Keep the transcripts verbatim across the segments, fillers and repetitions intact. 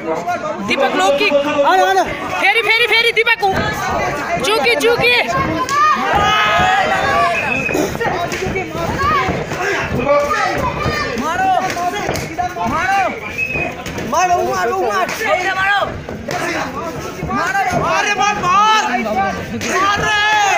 Deepak low kick फेरि फेरि फेरि दीपक चुकी चुकी मारो मारो मारो मारो मारो मारो अरे मार मार अरे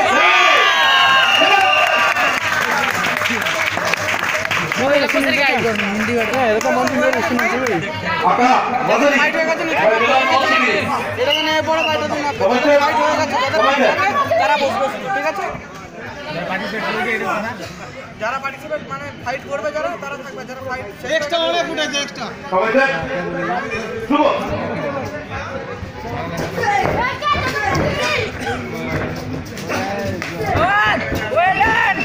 मोबाइल कसरी गाइड गर्नु हिन्दीबाट हेरको मन मेरो सुन्छु है आका मजरी फाइट होगा छ नि एटा ने बडो फाइट होछ न फाइट होगा छ যারা বসবো ঠিক আছে পার্টিসিপেট করবে এরকম না যারা পার্টিসিপেট মানে ফাইট করবে যারা তারা থাকবে যারা ফাইট এক্সট্রা অনেক উঠেছে এক্সট্রা সবাই দেখ শুভ ওয়েল ডান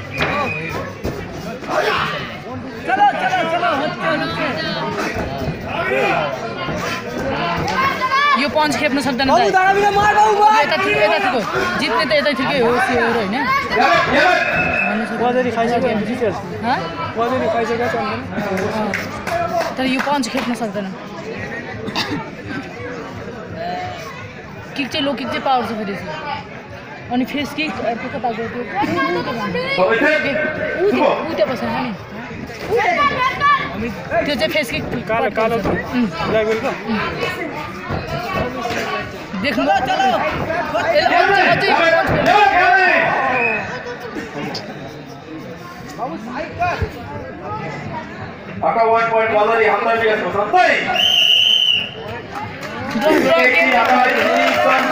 चलो चलो चलो यो पञ्च खेप्न सक्दैन यता यता थियो जित्ने त यतै थियो हो त्यो हैन बजरी खाइसक्यो जित्यो ह बजरी खाइसक्यो छ तर यो पञ्च खेप्न सक्दैन किक चाहिँ लो किक चाहिँ पावर छ फेरि अनि फेस किक अर्को कता गयो त्यो उ त्यो बस्छ नि त्यो चाहिँ फेस किक कालो कालो लागेको त देख्नु चलो आका one point Valery Hamdan biasa santai. Jadi akan